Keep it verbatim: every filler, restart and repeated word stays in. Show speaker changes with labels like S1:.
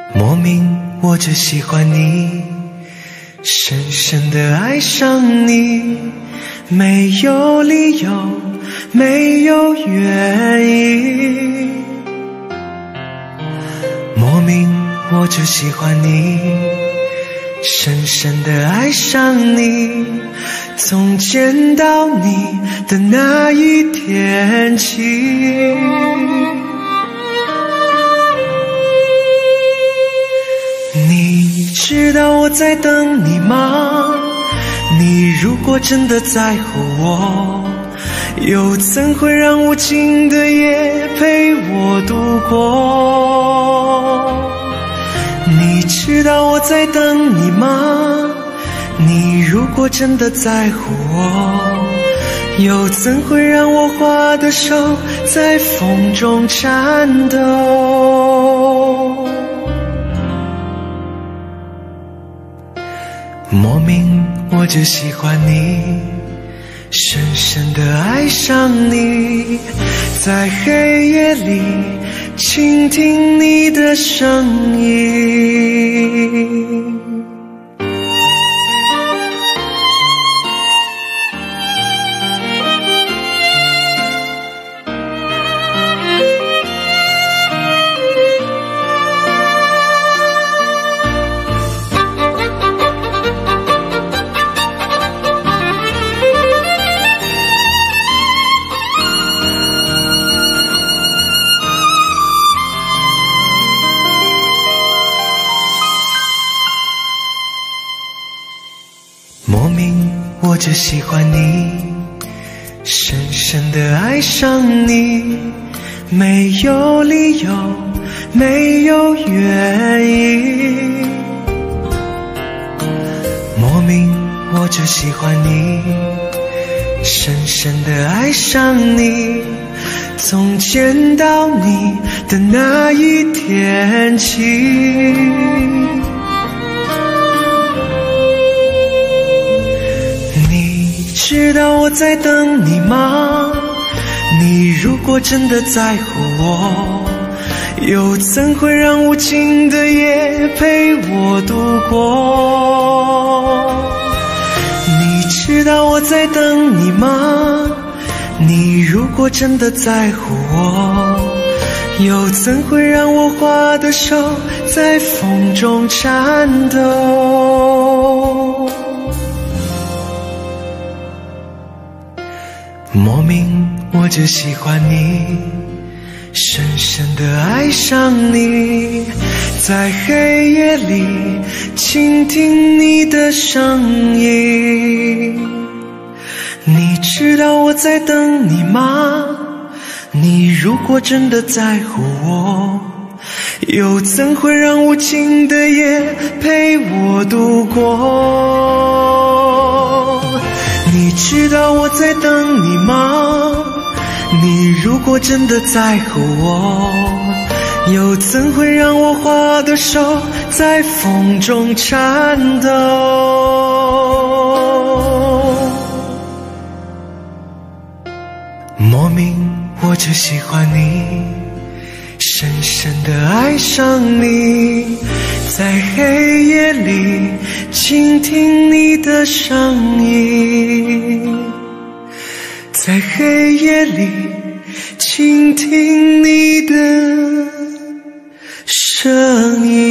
S1: 莫名我就喜欢你，深深地爱上你，没有理由，没有原因。莫名我就喜欢你，深深地爱上你，从见到你的那一天起。你知道我在等你吗？你如果真的在乎我，又怎会让无尽的夜陪我度过？你知道我在等你吗？你如果真的在乎我，又怎会让我花的手在风中颤抖？莫名我就喜欢你，深深地爱上你，在黑夜里倾听你的声音。莫名我就喜欢你，深深地爱上你，没有理由，没有原因。莫名我就喜欢你，深深地爱上你，从见到你的那一天起。知道我在等你吗？你如果真的在乎我，又怎会让无尽的夜陪我度过？你知道我在等你吗？你如果真的在乎我，又怎会让我花的手在风中颤抖？莫名我就喜欢你，深深地爱上你，在黑夜里倾听你的声音。你知道我在等你吗？你如果真的在乎我，又怎会让无尽的夜陪我度过？你知道我在等你吗？你如果真的在乎我，又怎会让我花的手在风中颤抖？莫名我就喜欢你，深深地爱上你，在黑夜里倾听你的声音，在黑夜里倾听你的声音。